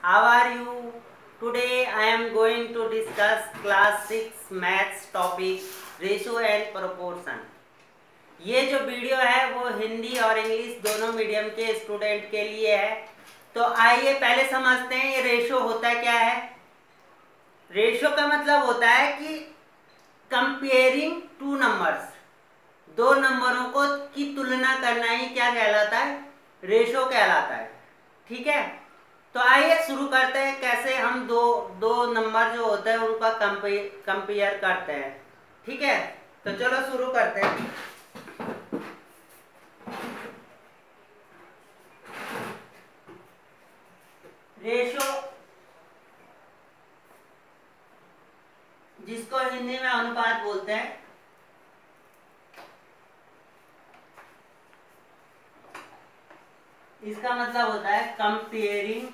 How are you? Today I am going to discuss class 6 maths topic ratio and proportion. ये जो video है वो हिंदी और English दोनों मीडियम के स्टूडेंट के लिए है। तो आइए पहले समझते हैं ये रेशो होता क्या है। रेशो का मतलब होता है कि कंपेयरिंग टू नंबर्स, दो नंबरों को की तुलना करना ही क्या कहलाता है, रेशो कहलाता है। ठीक है, तो आइए शुरू करते हैं कैसे हम दो नंबर जो होते हैं उनका कंपेयर करते हैं। ठीक है, तो चलो शुरू करते हैं। रेशो, जिसको हिंदी में अनुपात बोलते हैं, इसका मतलब होता है कंपेयरिंग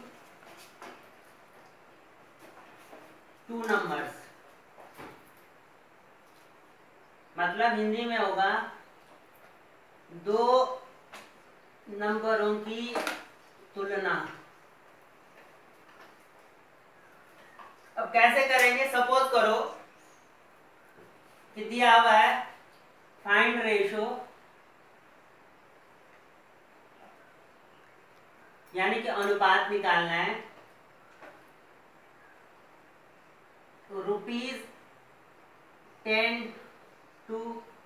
टू नंबर्स। मतलब हिंदी में होगा दो नंबरों की तुलना। अब कैसे करेंगे, सपोज करो कि दिया हुआ है फाइंड रेशो, यानी कि अनुपात निकालना है। तो ₹10 to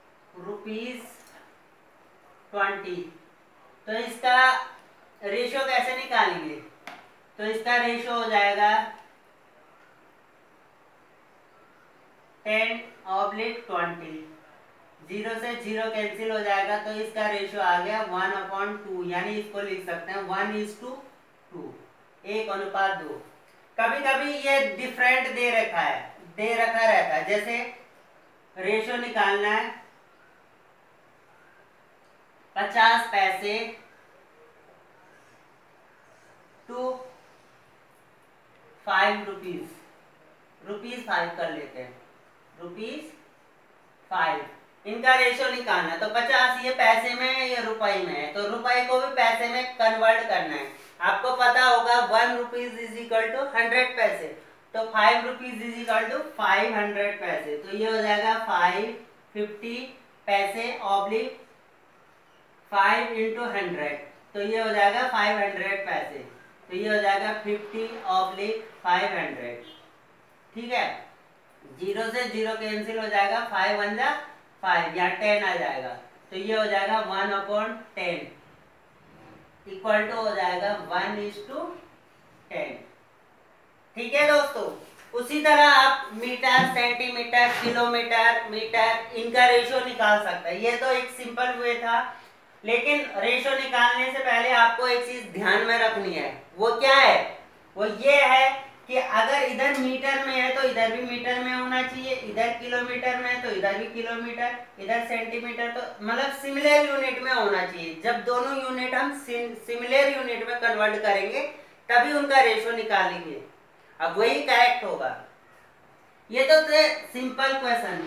₹20। तो इसका रेशो कैसे निकालेंगे, तो इसका रेशो हो जाएगा 10/20। 0 से 0 कैंसिल हो जाएगा, तो इसका रेशो आ गया 1/2, यानी इसको लिख सकते हैं 1:2, 1:2। कभी कभी ये डिफरेंट दे रखा रहता है। जैसे रेशो निकालना है 50 पैसे टू 5 रुपीज, ₹5 कर लेते हैं, ₹5। इनका रेशो निकालना है। तो 50 ये पैसे में है, ये रुपए में है, तो रुपए को भी पैसे में कन्वर्ट करना है। आपको पता होगा 1 रुपीज इज इक्वल टू 100 पैसे, तो 5 रुपीज इज इक्वल टू 500 पैसे। तो ये हो जाएगा 550 पैसे ऑब्लिक 5 into 100, तो ये हो जाएगा 500 पैसे। तो ये हो जाएगा 50/500। ठीक है, 0 से 0 कैंसिल हो जाएगा, 5 1 जा 5, या 10 आ जाएगा। तो ये हो जाएगा 1/10 इक्वल टू हो जाएगा 1:10। ठीक है दोस्तों, उसी तरह आप मीटर, सेंटीमीटर, किलोमीटर, मीटर, इनका रेशो निकाल सकते हैं। ये तो एक सिंपल वे था, लेकिन रेशो निकालने से पहले आपको एक चीज ध्यान में रखनी है। वो क्या है, वो ये है कि अगर इधर मीटर में है तो इधर भी मीटर में होना चाहिए, इधर किलोमीटर में है तो इधर भी किलोमीटर, इधर सेंटीमीटर, तो मतलब सिमिलर यूनिट में होना चाहिए। जब दोनों यूनिट हम सिमिलर यूनिट में कन्वर्ट करेंगे तभी उनका रेशो निकालेंगे, अब वही करेक्ट होगा। ये तो थे सिंपल क्वेश्चन।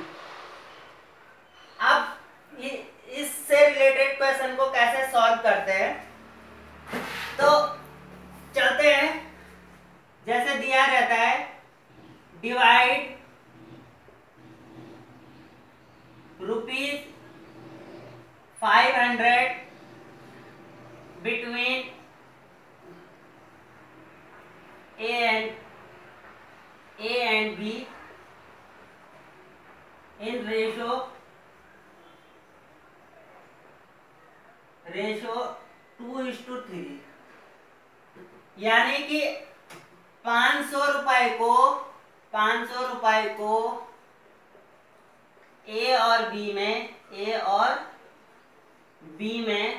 अब इससे रिलेटेड क्वेश्चन को कैसे सॉल्व करते हैं, तो चलते हैं। जैसे दिया रहता है divide ₹500 between A and B in ratio 2:3, यानी कि 500 रुपए को ए और बी में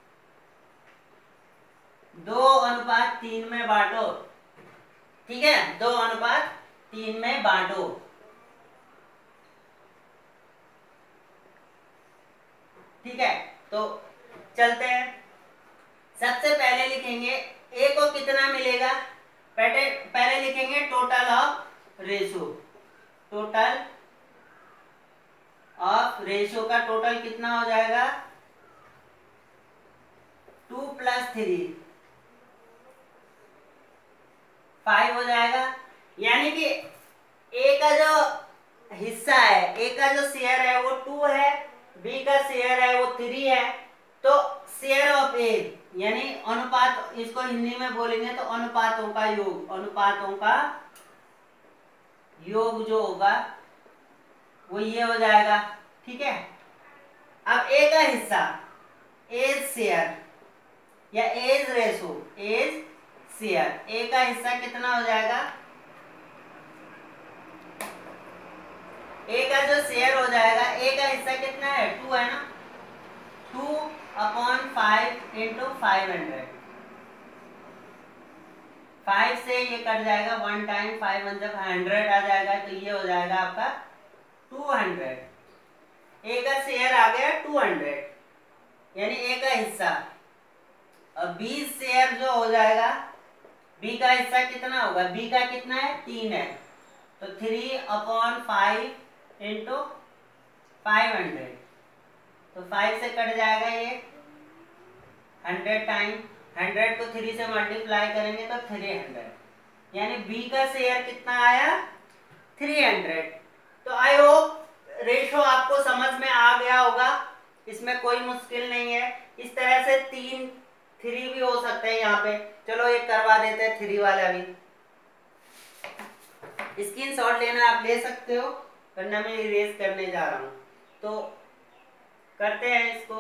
2:3 में बांटो। ठीक है, 2:3 में बांटो। ठीक है, तो चलते हैं। सबसे पहले लिखेंगे ए को कितना मिलेगा, पहले लिखेंगे total of ratio. Total of ratio का टोटल कितना हो जाएगा, 2 + 3 5 हो जाएगा। यानी कि ए का जो हिस्सा है, ए का जो शेयर है वो 2 है, बी का शेयर है वो 3 है। तो शेयर ऑफ ए यानी अनुपात, इसको हिंदी में बोलेंगे तो अनुपातों का योग, अनुपातों का योग जो होगा वो ये हो जाएगा। ठीक है, अब ए का हिस्सा एज शेयर या as ratio, as share, A का हिस्सा कितना हो जाएगा, ए का जो शेयर हो जाएगा, ए का हिस्सा कितना है 2 है ना, 2/5 इंटू 500, 5 से ये कट जाएगा 1 टाइम 5 जब 100 आ जाएगा तो ये हो जाएगा आपका 200। ए का शेयर आ गया 200 यानी ए का हिस्सा। और बी शेयर जो हो जाएगा, बी का हिस्सा कितना होगा, बी का कितना है 3 है, तो 3/5 इंटू 500, तो 5 से कट जाएगा ये 100 टाइम, 100 को 3 से मल्टीप्लाई करेंगे तो 300, यानी बी का शेयर कितना आया 300। तो आई होप रेशो आपको समझ में आ गया होगा, इसमें कोई मुश्किल नहीं है। इस तरह से 3 भी हो सकते हैं यहाँ पे। चलो ये करवा देते हैं 3 वाला भी। स्क्रीनशॉट लेना आप ले सकते हो, वरना मैं इरेज करने जा रहा हूँ। तो करते हैं इसको।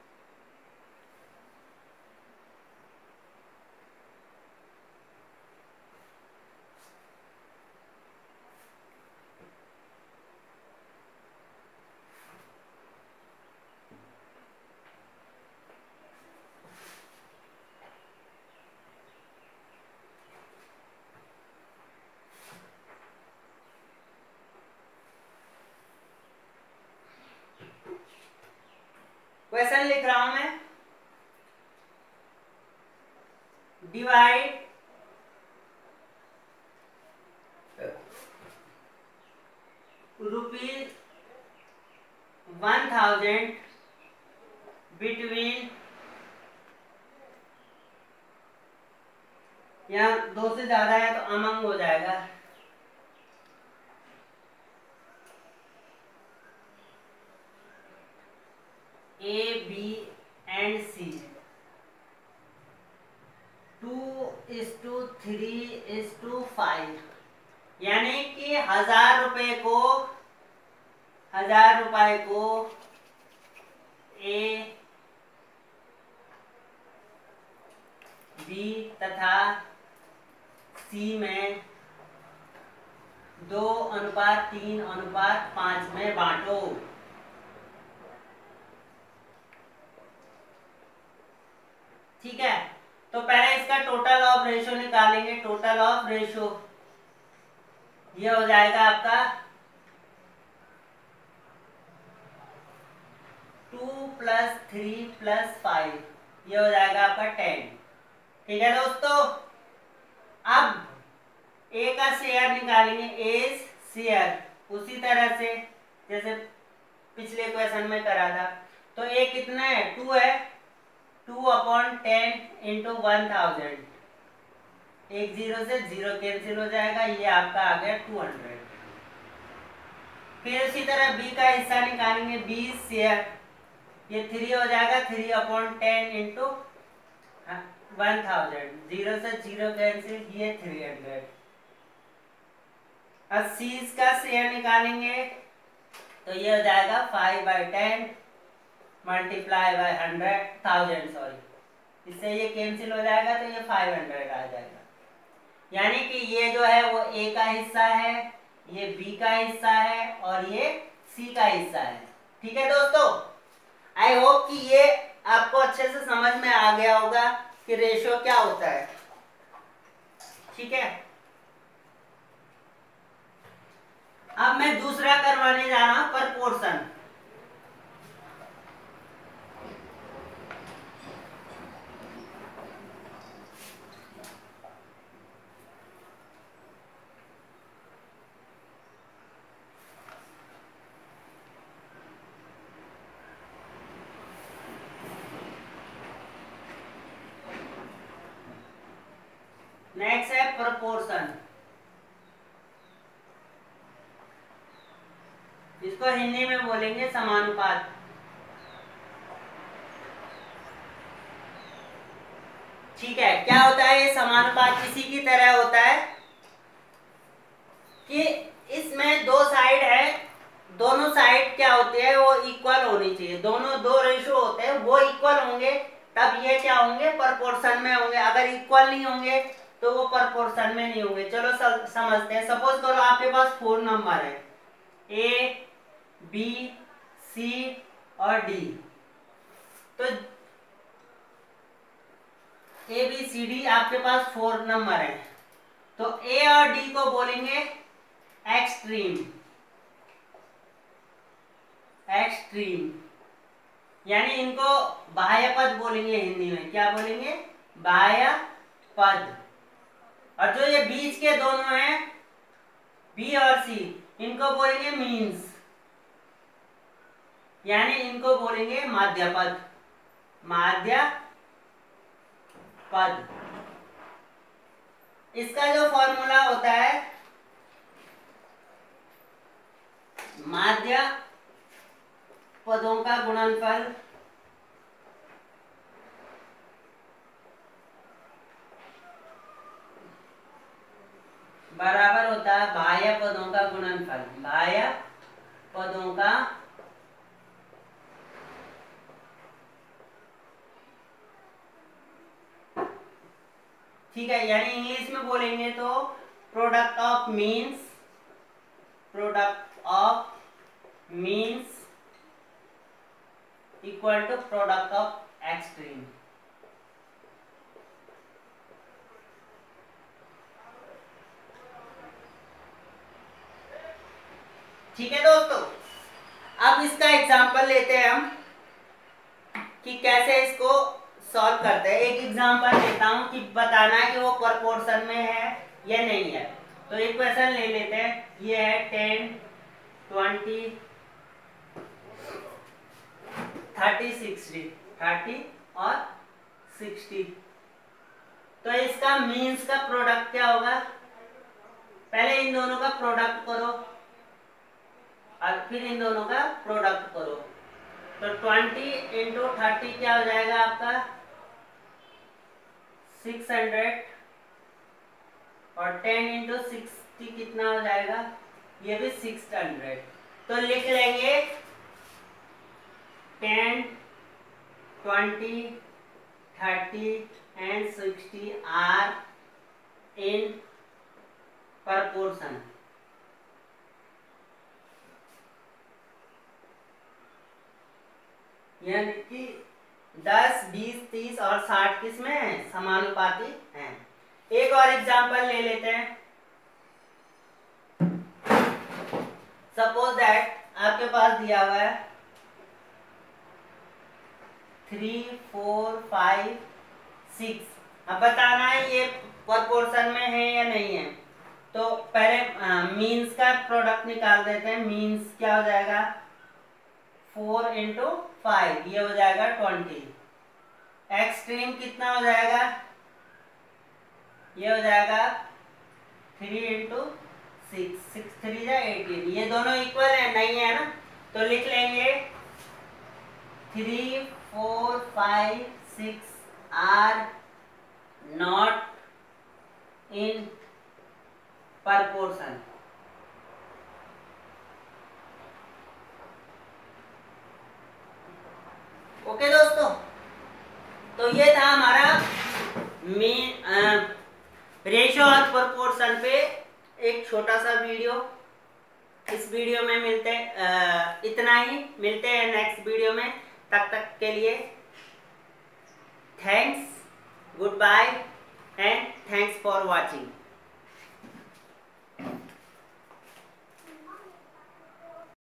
क्वेश्चन लिख रहा हूं मैं, डिवाइड ₹1000 बिटवीन, यहाँ 2 से ज्यादा है तो अमंग हो जाएगा, ए बी एंड सी, 2:3:5, यानी कि 1000 रुपए को ए बी तथा सी में 2:3:5 में बांटो। ठीक है, तो पहले इसका टोटल ऑफ रेशो निकालेंगे। टोटल ऑफ रेशो ये हो जाएगा आपका 2 + 3 + 5, ये हो जाएगा आपका 10। ठीक है दोस्तों, अब ए का शेयर निकालेंगे, एज शेयर उसी तरह से जैसे पिछले क्वेश्चन में करा था। तो ए कितना है 2 है, 2/10 इंटू 1000, एक 0 से 0 कैंसिल हो जाएगा, ये आपका आ गया 200। फिर उसी तरह बी का हिस्सा निकालेंगे, बी शेयर, ये 3 हो जाएगा, 3/10 इंटू 1000, 0 से 0 कैंसिल, ये 300। अब सी का शेयर निकालेंगे तो ये हो जाएगा 5/10 मल्टीप्लाई बाय 1000 सॉरी, इससे ये कैंसिल हो जाएगा तो ये 500 आ जाएगा। यानी कि ये जो है वो ए का हिस्सा है, ये बी का हिस्सा है और ये सी का हिस्सा है। ठीक है दोस्तों, आई होप कि ये आपको अच्छे से समझ में आ गया होगा कि रेशियो क्या होता है। ठीक है, अब मैं दूसरा करवाने जा रहा हूं, प्रपोर्शन। नेक्स्ट है प्रोपोर्शन, इसको हिंदी में बोलेंगे समानुपात। ठीक है, क्या होता है ये समानुपात? इसी की तरह होता है कि इसमें दो साइड है, दोनों साइड क्या होती है वो इक्वल होनी चाहिए, दोनों दो रेशो होते हैं वो इक्वल होंगे तब ये क्या होंगे, प्रोपोर्शन में होंगे। अगर इक्वल नहीं होंगे तो वो प्रोपोर्शन में नहीं होंगे। चलो समझते हैं। सपोज करो आपके पास 4 नंबर है, ए बी सी और डी। तो ए बी सी डी आपके पास 4 नंबर है, तो ए और डी को बोलेंगे एक्सट्रीम, एक्सट्रीम यानी इनको बाह्य पद बोलेंगे हिंदी में। क्या बोलेंगे? बाह्य पद। और जो ये बीच के दोनों हैं बी और सी, इनको बोलेंगे मीन्स, यानी इनको बोलेंगे माध्य पद, माध्य पद। इसका जो फॉर्मूला होता है माध्य पदों का गुणनफल बराबर होता है बाह्य पदों का गुणनफल, बाह्य पदों का ठीक है, यानी इंग्लिश में बोलेंगे तो product of means, product of means equal to product of extreme. ठीक है दोस्तों, अब इसका एग्जांपल लेते हैं हम कि कैसे इसको सॉल्व करते हैं। एक एग्जांपल लेता हूं कि बताना है कि वो प्रोपोर्शन में है या नहीं है। तो एक क्वेश्चन ले लेते हैं, ये है 10 20 30 60, 30 और 60। तो इसका मीन्स का प्रोडक्ट क्या होगा? पहले इन दोनों का प्रोडक्ट करो और फिर इन दोनों का प्रोडक्ट करो। तो 20 इंटू 30 क्या हो जाएगा आपका 600, और 10 इंटू 60 कितना हो जाएगा, ये भी 600। तो लिख लेंगे 10 20 30 and 60 are in proportion। यानी कि 10 20 30 और 60 किसमें है? समानुपाती हैं। एक और एग्जांपल ले लेते हैं। सपोज दैट आपके पास दिया हुआ है 3 4 5 6। अब बताना है ये प्रोपोर्शन में है या नहीं है। तो पहले मीन्स का प्रोडक्ट निकाल देते हैं। मीन्स क्या हो जाएगा 4 इंटू 5, ये हो जाएगा 20। एक्सट्रीम कितना हो जाएगा, ये हो जाएगा 3 इंटू 6, 6 3 जा 18। ये दोनों इक्वल है नहीं है ना, तो लिख लेंगे 3 4 5 6 are not in proportion। Okay दोस्तों, तो ये था हमारा रेशो और प्रोपोर्शन पे एक छोटा सा वीडियो। इस वीडियो में मिलते इतना ही, मिलते हैं नेक्स्ट वीडियो में। तब तक के लिए thanks, good bye and thanks for watching.